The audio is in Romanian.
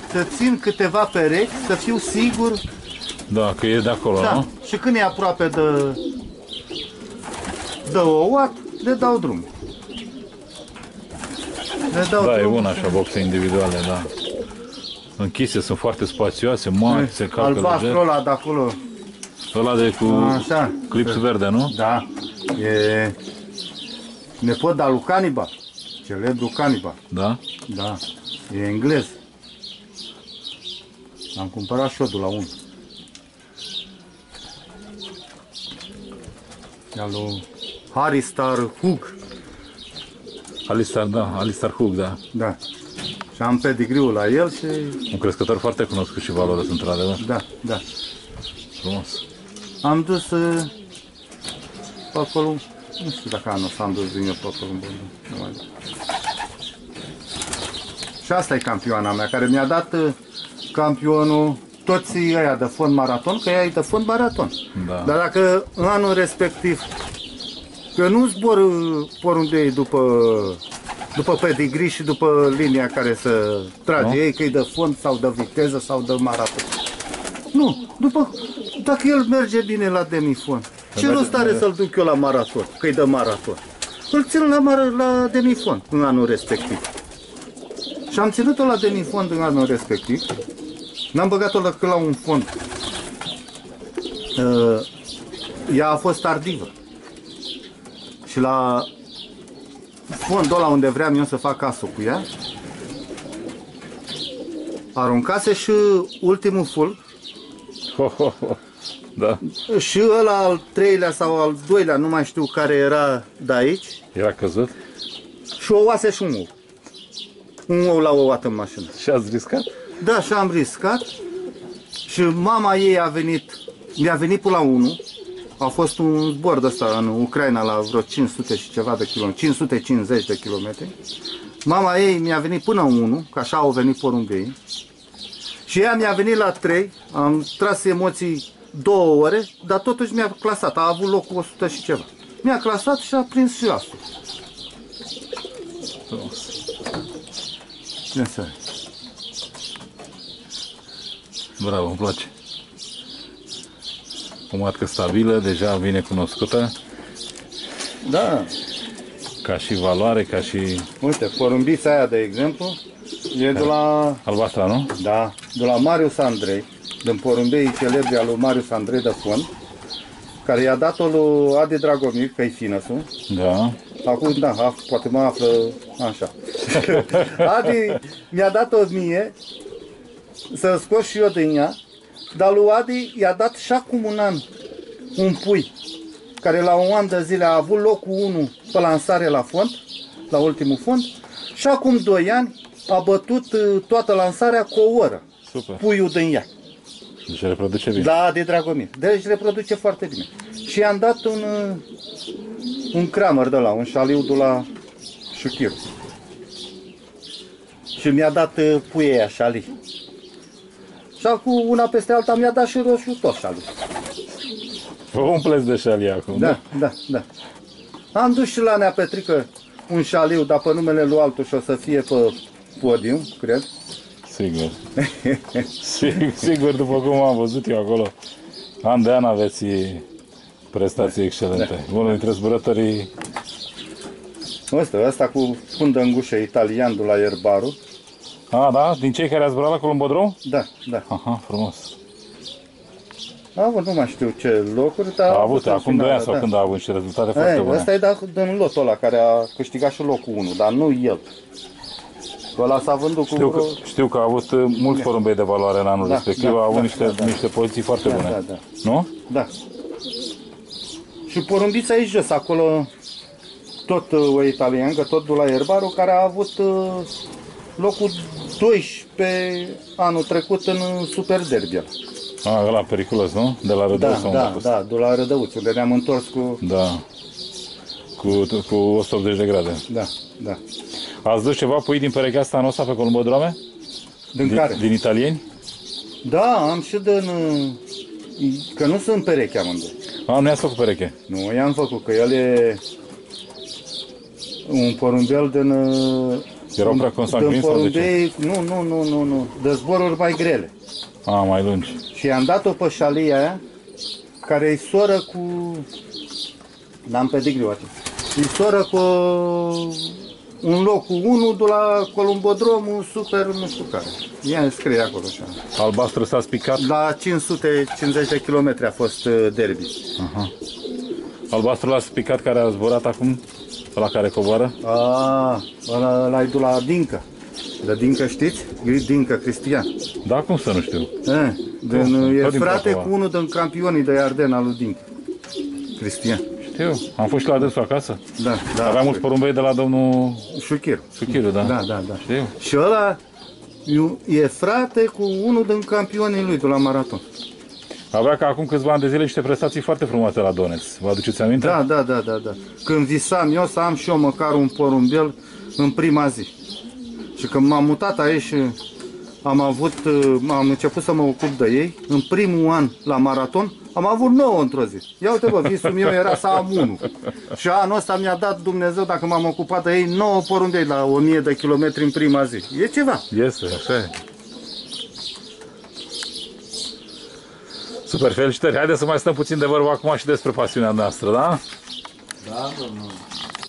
să țin câteva perechi, să fiu sigur. Da, că e de acolo, Da. nu? Și când e aproape de ouat, le dau drum. Le dau Da, e drum. una așa, boxe individuale, da. Închise, sunt foarte spațioase, mari, se calcă Albastrul lejer. ăla de acolo. Ăla de cu Așa. clips verde, nu? Da. E nepot de lui Canibal. Celebru Canibal. Da? Da. E englez. Am cumpărat șodul la 1. E al lui Haristar Hug. Alistar, da, Alistar Hug, da. Da. Și am pedigriul la el și... Un crescător foarte cunoscut și valoros, într-adevăr. Da, da. Frumos. Am dus pe acolo, nu știu dacă anul s-am dus din eu pe acolo. Nu mai știu. Și asta e campioana mea, care mi-a dat campionul toți ăia de fond maraton, că ea e de fond maraton. Da. Dar dacă în anul respectiv, că nu zbor porumbei după pedigree și după linia care să trage ei, că e de fond sau de viteză sau de maraton. Nu, dacă el merge bine la demifond, ce rost are să-l duc eu la maraton, că e de maraton? Îl țin la demifond în anul respectiv. Și am ținut-o la demifond în anul respectiv. N-am băgat-o la un fond. Ea a fost tardivă. Și la fondul ăla unde vreau eu să fac casă cu ea, aruncase și ultimul fulg. Da. Și ăla al treilea sau al doilea, nu mai știu care era de aici. Era căzut? Și o oase și un ou. Un ou l-a ouat în mașină. Și ați riscat? Da, și am riscat. Și mama ei mi-a venit până la 1. A fost un zbor de ăsta în Ucraina la vreo 500 și ceva de kilometri, 550 de kilometri. Mama ei mi-a venit până 1, că așa au venit porumbei. Și ea mi-a venit la 3, am tras emoții 2 ore, dar totuși mi-a clasat, a avut locul 100 și ceva. Mi-a clasat și a prins și asta. Bravo, îmi place. O matcă stabilă, deja bine cunoscută. Da. Ca și valoare, ca și... Uite, porumbița aia, de exemplu, e de la... Albastra, nu? Da, de la Marius Andrei, din porumbeii celebri al lui Marius Andrei de Fond, care i-a dat-o lui Adi Dragomir, că-i finăsul. Da. Acum, da, poate mă află așa. Adi mi-a dat-o mie, să scot și eu din ea, dar lui Adi i-a dat și acum un an un pui, care la un an de zile a avut locul 1 pe lansare la fond, la ultimul fond, și acum 2 ani a bătut toată lansarea cu o oră. Super. Puiul din ea. Deci reproduce bine. Da, de Dragomir. Deci reproduce foarte bine. Și i-am dat un Kramer de la, un șaliu de la Șuchiu. Și mi-a dat puii aia șalii. Și acum una peste alta mi-a dat și roșu tot șalii. Vă umpleți de șalie acum, Da, da, da. Am dus și la Nea Petrică un șaliu, dar pe numele lui altul și o să fie pe podium, cred. Sigur. Sigur, după cum am văzut eu acolo, an de an aveți prestații excelente. Da. Unul dintre zburătorii... Ăsta cu fundă în gușă italian de la Ierbaru. Ah, da? Din cei care ați zburat la Columbodrom? Da, da. Aha, frumos. A avut, nu mai știu ce locuri, dar... A avut, acum 2 ani sau când a avut și rezultate foarte bune. Ăsta e din lotul ăla care a câștigat și locul 1, dar nu el. Ăla s-a vândut cu... Știu că a avut mulți porumbei de valoare în anul respectiv, a avut niște poziții foarte bune. Da. Nu? Da. Și porumbița e jos, acolo tot o italiancă, tot de la Ierbaru, care a avut locul 12 anul trecut în Super Derby. Ăla periculos, nu? De la Rădăuț. Da, de la Rădăuț, unde ne-am întors cu... Da. Cu 180 de grade. Da. Ați dus ceva pui din perechea asta anul ăsta pe Columbodrome? Din care? Din italieni? Da, am și că nu sunt pereche amândoi. Nu i-ați făcut pereche? Nu, i-am făcut, că el e un porumbel din Erau prea Din consacvini sau de ce? porumbei, nu, de zboruri mai grele. A, mai lungi. Și i-am dat-o pe șalia aia, care e soră cu... N-am pedigriu acesta. E soră cu un loc cu 1 de la Columbodromul super nu știu care. Ea scrie acolo așa. Albastru s-a spicat? La 550 de kilometri a fost derby. Aha. Albastru l-a spicat care a zburat acum? La care coboară? Ăla e de la Dincă. De Dincă știți? Dincă Cristian. Da, cum să nu știu. E tot din frate Prahova. cu unul din campionii de Arden al lui Dincă. Cristian. Știu, am fost și la dânsul acasă. Da. Aveam mulți porumbei de la domnul Șuchiru. Suchiru, da. Da. Știu. Și ăla e frate cu unul din campionii lui de la maraton. Avea ca acum câțiva ani de zile niște prestații foarte frumoase la Donetsk. Vă aduceți aminte? Da. Când visam eu să am și eu măcar un porumbel în prima zi. Și când m-am mutat aici și am început să mă ocup de ei, în primul an la maraton, am avut 9 într-o zi. Ia uite bă, visul meu era să am 1. Și anul ăsta mi-a dat Dumnezeu, dacă m-am ocupat de ei, 9 porumbei la 1000 de kilometri în prima zi. E ceva. Este, așa e. Super, felicitări. Haideți să mai stăm puțin de vorbă acum și despre pasiunea noastră, da? Da, domnule.